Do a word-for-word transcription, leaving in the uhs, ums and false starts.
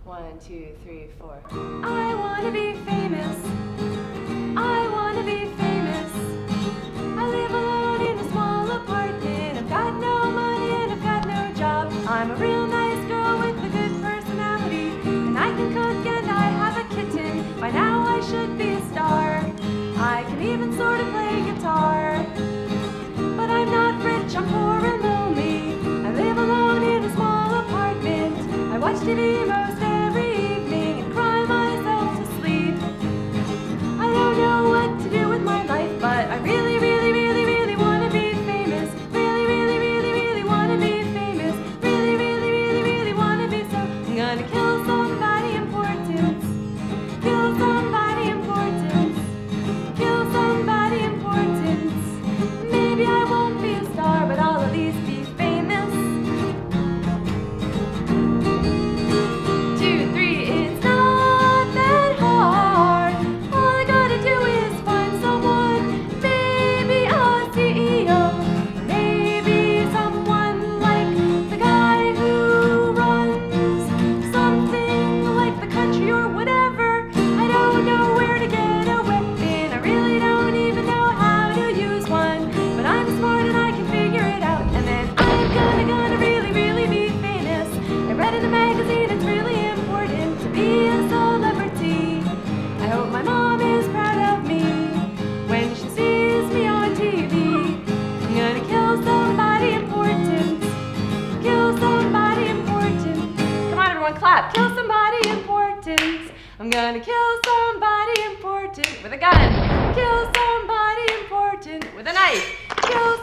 One, two, three, four. I wanna be famous. I wanna be famous. I live alone in a small apartment. I've got no money and I've got no job. I'm a real nice girl with a good personality, and I can cook and I have a kitten. By now I should be a star. I can even sort of play guitar. But I'm not rich, I'm poor and lonely. I live alone in a small apartment. I watch T V most every evening and cry myself to sleep. I don't know what to do with my life, but I really, really, really, really want to be famous. Really, really, really, really want to be famous. Really, really, really, really want to be, so I'm gonna kill somebody important. Kill somebody important. Kill somebody important. Maybe I won't be a star, but I'll at least be famous. Two, three, it's not that hard. All I gotta do is find someone, maybe a C E O, or maybe someone like the guy who runs something like the country or whatever. I don't know where to get a weapon. I really don't even know how to use one, but I'm smart and I can figure it out. And then I'm gonna, gonna really, really be famous. I read in a magazine it's really important to be a celebrity. I hope my mom is proud of me when she sees me on T V. I'm gonna kill somebody important. Kill somebody important. Come on everyone, clap. Kill somebody important. I'm gonna kill somebody important with a gun. Kill somebody important with a knife. Kill